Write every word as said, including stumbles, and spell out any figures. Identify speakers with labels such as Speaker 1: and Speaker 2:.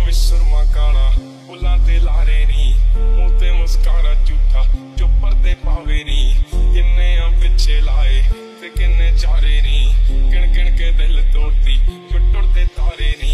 Speaker 1: ਵਿੱਚ ਸੁਰਮਾ ਕਾਲਾ ਫੁੱਲਾਂ ਤੇ ਲਾਰੇ ਨੀ ਮੂੰਹ ਤੇ ਮੁਸਕਾਰਾ ਝੂਠਾ ਜੋ ਪਰਦੇ ਪਾਵੇ ਨੀ ਕਿੰਨੇ ਆ ਪਿੱਛੇ ਲਾਏ ਤੇ ਕਿੰਨੇ ਚਾਰੇ ਨੀ ਗਿਣ ਗਿਣ ਕੇ ਦਿਲ ਤੋੜਦੀ ਜੋ ਟੁੱਟਦੇ ਤਾਰੇ ਨੀ